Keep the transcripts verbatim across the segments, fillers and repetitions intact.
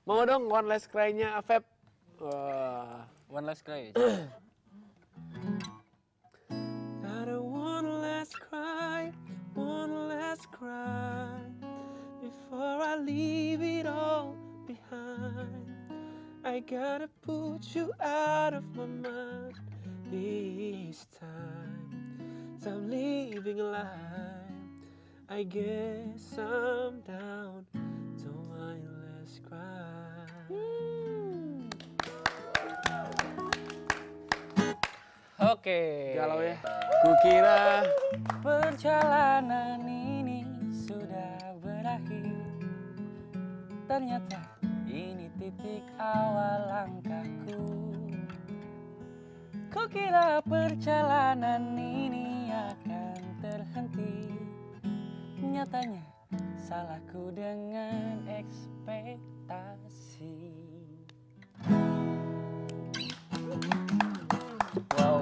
Mau dong One Last Cry-nya Avep. Wah. One Last Cry. Gotta one last cry, one last cry before I leave it all behind. I gotta put you out of my mind this time. So I'm living a lie. I guess I'm down to my last cry. Oke. Galau ya. Kukira perjalanan ini sudah berakhir. Ternyata ini titik awal langkahku. Kukira perjalanan ini akan terhenti. Nyatanya salahku dengan ekspektasi. Wow.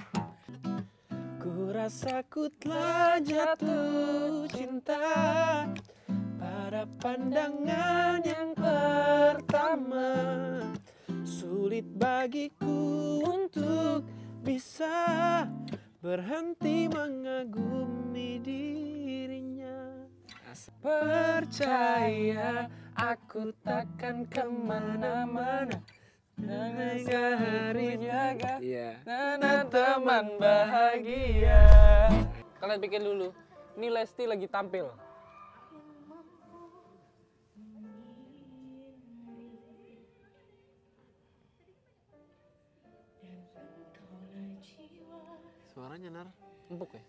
ku rasa ku telah jatuh cinta pada pandangan yang pertama. Sulit bagiku untuk bisa berhenti mengagumi dirinya. Percaya aku takkan kemana-mana. Dengan hari jaga Iya. dan teman bahagia. Kalian pikir dulu, ini Lesti lagi tampil. Suaranya Nar. Empuk ya?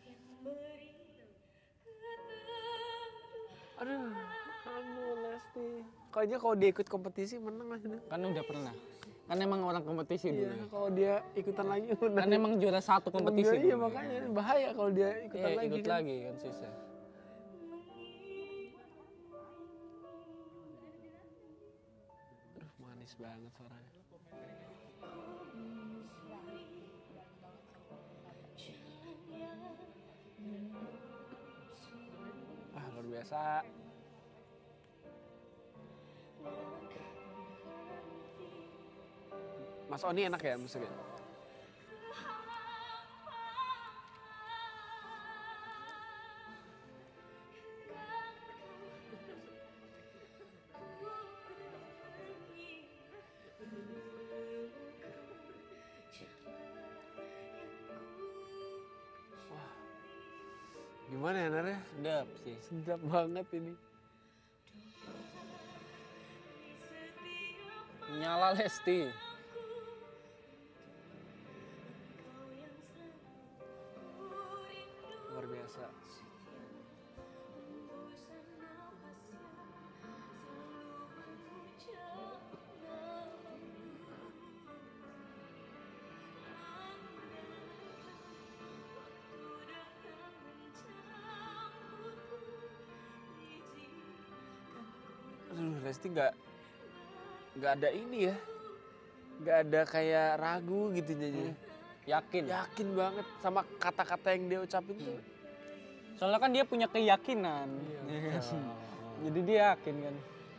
Aduh, kamu Lesti. Kayaknya kalau dia ikut kompetisi menang lah. Kan udah pernah. Kan emang orang kompetisi dulu. Iya, kalau dia ikutan lagi menang. Kan emang juara satu kompetisi. Iya, dulu. makanya bahaya kalau dia ikutan Iya, lagi. ikut kan. lagi kan susah. Aduh, manis banget suaranya. Ah, luar biasa. Mas Oni enak ya musiknya? Wah, gimana ya Nar ya? Sedap sih. Sedap banget ini. Nyala Lesti. Luar biasa. Aduh, Lesti nggak nggak ada ini ya, nggak ada kayak ragu gitu nyanyi. Hmm. Yakin. Yakin banget sama kata-kata yang dia ucapin tuh. Soalnya kan dia punya keyakinan. Iya, kan? Jadi dia yakin kan.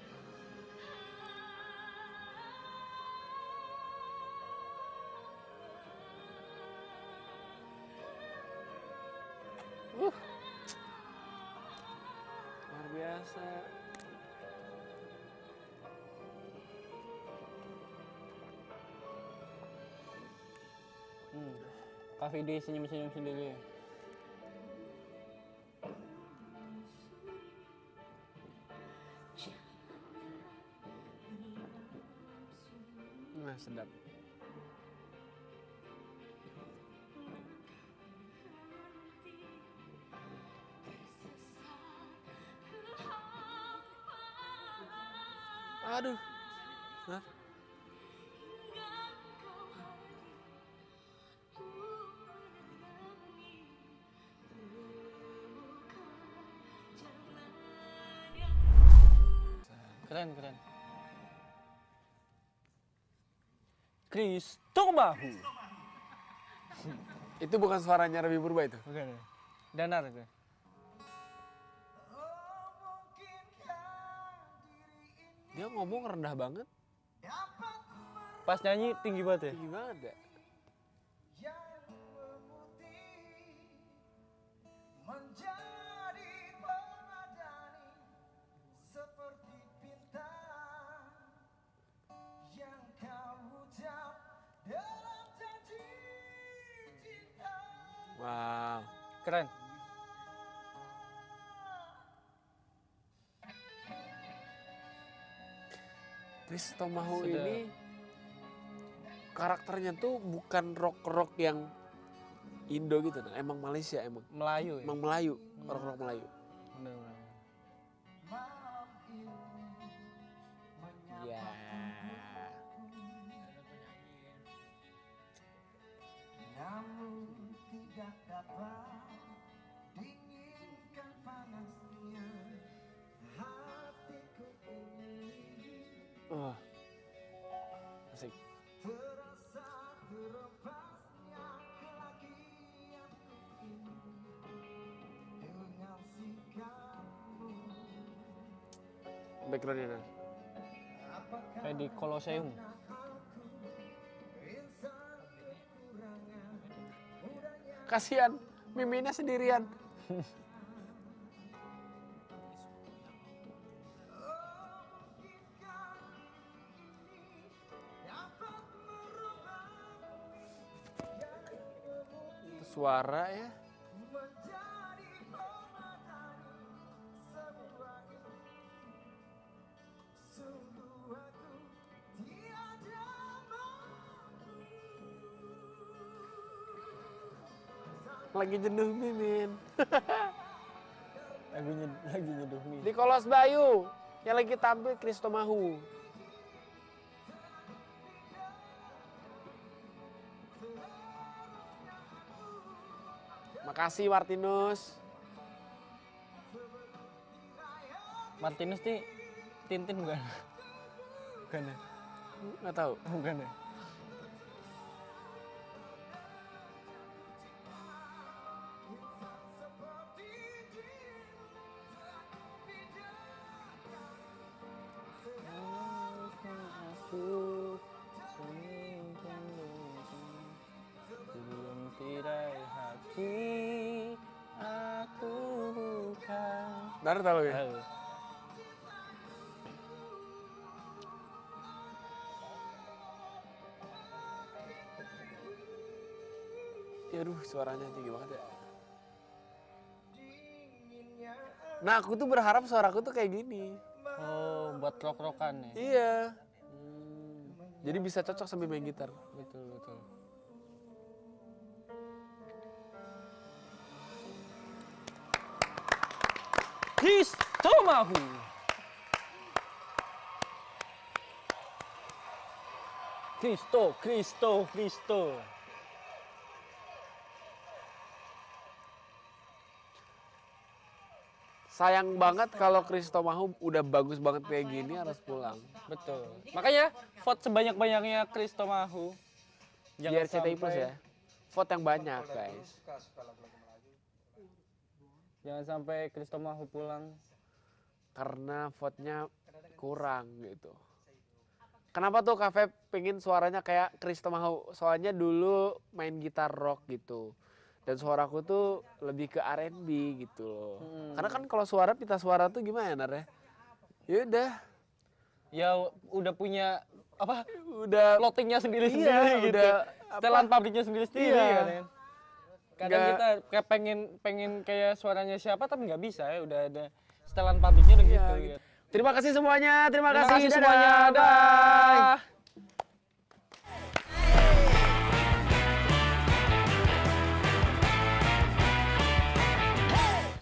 Uh. Luar biasa. Hmm. Kak Vidi senyum-senyum sendiri. Nah, sedap. Aduh. Nah. Keren, keren. Kristo Bahu. Itu bukan suaranya Rabi Purba itu? Bukan ya? Danar itu. Dia ngomong rendah banget. Pas nyanyi tinggi banget ya? Tinggi banget ya. Wow. Keren. Cristomahu Sudah. ini karakternya tuh bukan rock-rock yang Indo gitu, nah. Emang Malaysia emang. Melayu ya? Emang Melayu, rock-rock Melayu. Bener, bener. Ya. Namun tidak dapat dinginkan panasnya hatiku ini. Oh. Asik. Terasa terlepasnya kelakianku ini dengan sikapmu. Backgroundnya nah. Apakah Kayak di Colosseum. Kasihan, Miminnya sendirian. Suara ya. Lagi jenuh Mimin. Lagunya lagi nyeduh nih. Di Kolos Bayu yang lagi tampil Cristomahu. Makasih Martinus. Martinus nih Tintin bukan? Bukan ya? Nggak tahu. Bukan ya? Belum tirai hati aku bukan. Dar tahu ya? Tahu. Ya aduh suaranya tinggi banget ya. Nah aku tuh berharap suaraku tuh kayak gini. Oh, buat rock-rockan ya? Iya. Hmm. Jadi bisa cocok sambil main gitar. Betul, betul. Cristomahu. Cristo, Cristo, Cristo. Sayang banget kalau Cristomahu udah bagus banget kayak gini harus pulang. Betul. Makanya vote sebanyak-banyaknya Cristomahu. Di R C T I Plus ya. Vote yang banyak guys. Jangan sampai Cristomahu pulang. Karena vote-nya kurang gitu. Kenapa tuh Kak Feb pengen suaranya kayak Cristomahu? Soalnya dulu main gitar rock gitu. Dan suaraku tuh lebih ke R and B gitu loh. Hmm. Karena kan kalau suara pita suara tuh gimana Nar ya? Ya udah. Ya udah punya apa? Udah Plottingnya sendiri-sendiri iya, gitu. Udah setelan pabriknya sendiri-sendiri iya. kan. Kadang Nggak, kita kayak pengen pengen kayak suaranya siapa tapi nggak bisa ya. Udah ada setelan pabriknya udah iya, gitu, gitu. gitu. Terima kasih semuanya. Terima, Terima kasih, kasih dadah, semuanya. bye. Dah.